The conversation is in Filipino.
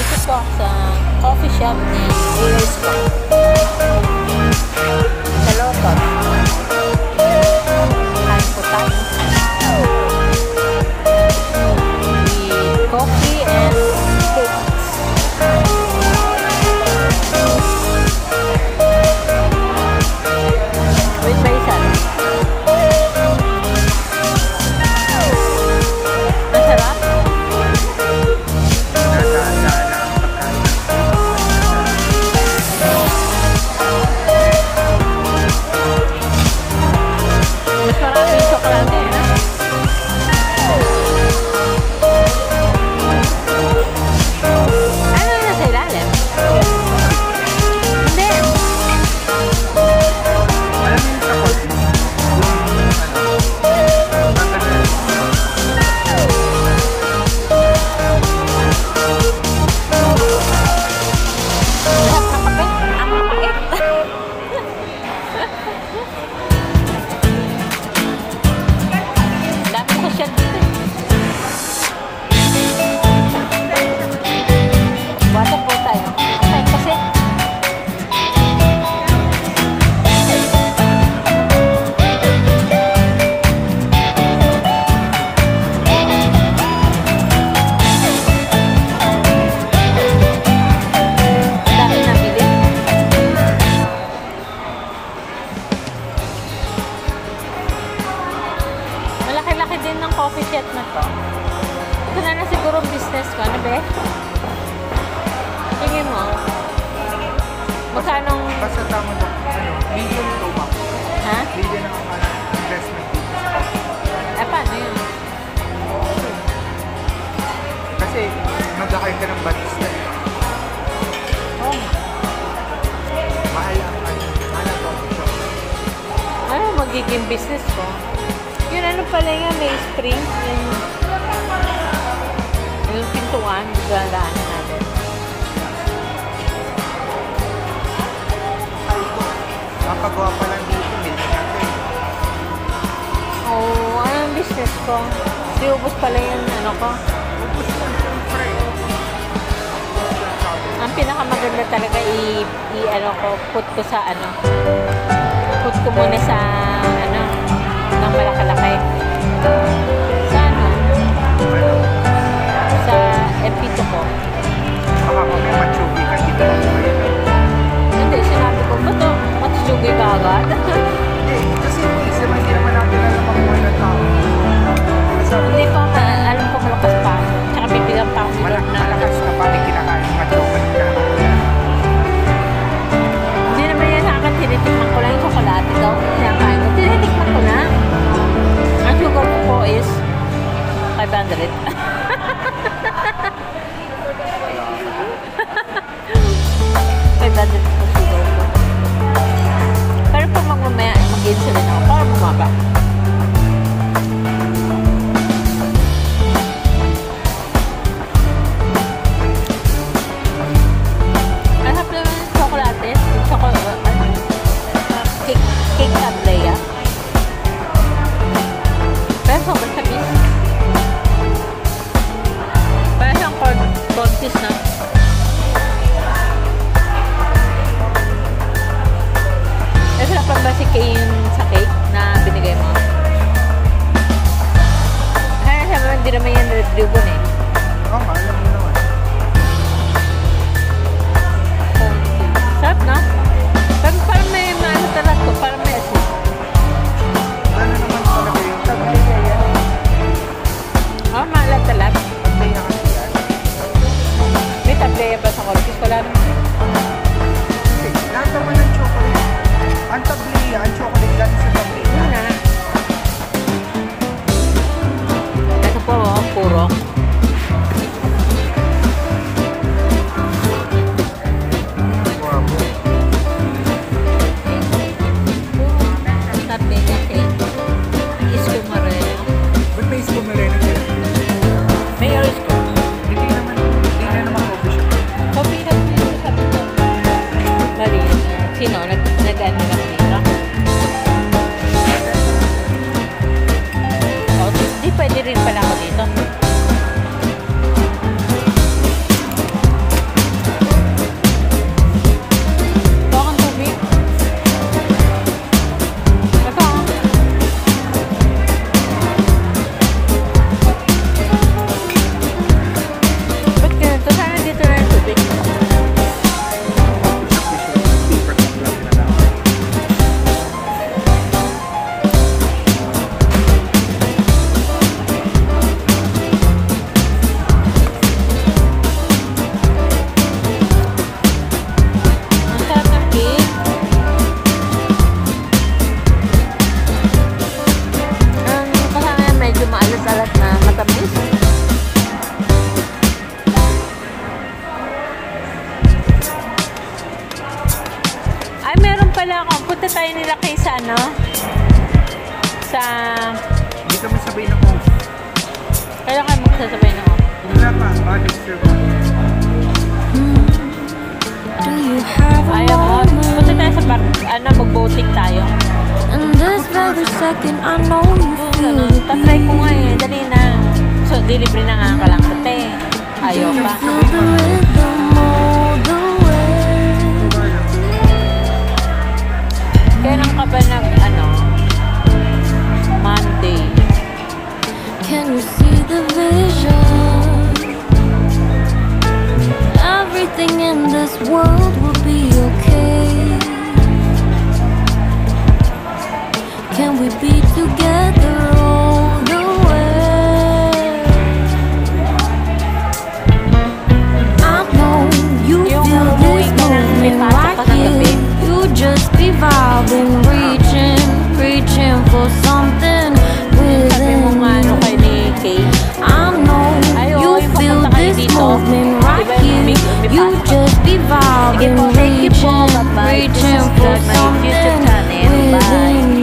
Ito sa coffee shop ni Iris ko. Sa local. Kain po tayo. With coffee and cakes. With basil. Masarap? Mas marami yung chocolate eh. Ano na sa ilalim? Hindi. Alam mo yung sa coffee? Lahat ng kape. Ang mapait. Dami ko siya dito eh. Bata po tayo. Okay, kasi dami nabili. Malaki-laki din ng coffee shop na to. Ito na siguro business ko. Ano ba? Tingin mo. Magkanong... Basta tama na, million to ba? Ha? Million ang investment dito sa coffee. Eh, paano yun? Kasi maglakay ka ng barista. Oh. Mahal ang mahal ang coffee shop. Ano magiging business ko? Yun ano pala nga, may spring. Yung pintuan, galaan natin. Ang pagawa pa lang dito, million natin. Oh, anong business ko? Di ubos pala yung ano ko. Ubus lang, siyempre. Ang pinakamaganda talaga ano ko, put ko sa ano. Put ko muna sa ano, ng malaki-laki. Sa ano? Ano? Sa MP2 ko. Baka may matsugi ka, dito ako ngayon. Hindi, sinabi ko, ba't to? Matsugi ka agad? Hindi, kasi hindi naman natin alam ang buhay ng tao. Hindi pa, alam ko malakas pa. Tsaka bibigyan pa ako ni Lord na. Malakas na pa, may kinakain ng matsugi ka. Hindi naman yan sa akin, tinitikman ko lang yung chocolate daw. Kinakain ko, tinitikman ko na. Ang sugar ko po is 500. 500 po sugar ko. Pero pag mamaya, mag-insulin ako para bumaba. Ang hap naman yung chocolate. Cake tablea. Pero sobrang tamis. Parang siyang corn cheese na. Nasarapan ba si Kay sa cake na binigay mo? Kaya sabi mo, hindi naman yan red ribbon eh. Oo nga, alam mo naman. Sarap na. Pero parang may maano talaga ko, parang may asin. Ano naman talaga yung tablaya yan? Oh, maalat-talat. Tablaya kasi yan. May tablaya ba sa corpus? Wala naman. Kasi lahat naman ng chocolate. Ang tablaya, ang chocolate lang sa tablaya. Yun na. Ito po, oh, puro. Guwapo. Sabi niya, isko mareno. Ba't may isko mereno dyan? May isko. Hindi na naman coffee shop. Coffee na po yung sabi ko. Mali. Sino? Nag-ano lang nito? Oh, di pwede rin pala ako dito. pala ako. Punta tayo nila kay sa ano? Sa... Hindi kami sabay na off. Kailan kayo magsasabay na ako? Wala pa, budget sir. Do you have a Ayaw mo. moment? Punta tayo sa bar. Ano, mag-boating tayo. And this very second, I know you feel Ano, it. tatry ko nga eh. Dali na. So, delivery na nga ka lang ate. Ayaw pa. Feel the rhythm all the way. Kailan ka ba nag, ano, Monday? Can you see the vision? Everything in this world will be okay. Can we be together all the way? I know you Yung feel umuwi this ka ng moment lipasa like ka ng gabi. it. You just be vibing, reaching for something Sabi mo nga ano within. kay ni Kay. I know Ay, oo, you yung feel papunta kayo this dito. movement right Diba yung here. may You pasok? just be vibing, Sige po, thank you po. Bye-bye. reaching for Subscribe my YouTube something channel. Bye. within